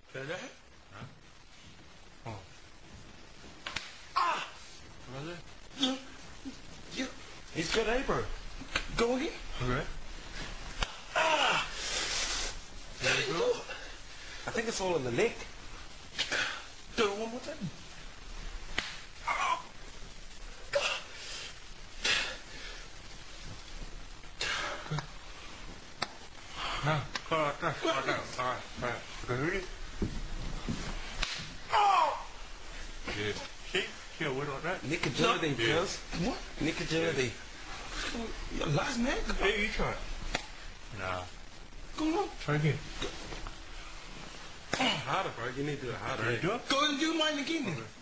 Feel that? Huh? Oh. Ah! What was it? Yeah. It's good, eh, bro? Go again. Okay. Ah! There you go. I think it's all in the neck. Do it one more time. No. Like that. Like that. Alright. Good. Oh! Good. See? See how weird like that? Nick agility, Yeah. cuz. What? Nick agility. Your last man? Hey, you try it. Nah. Come on. Try again. Harder, bro. You need to do it harder. Ready to do it? Go and do mine again then.